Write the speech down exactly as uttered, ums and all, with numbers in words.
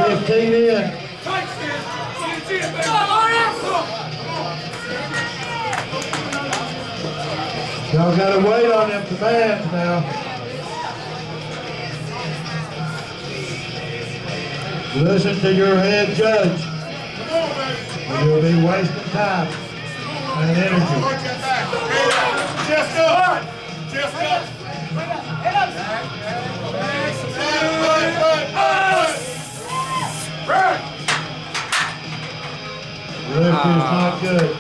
fifteen in. Y'all got to wait on them commands now. Listen to your head judge. You'll be wasting time and energy. Chest up! Chest up! Lift is not good.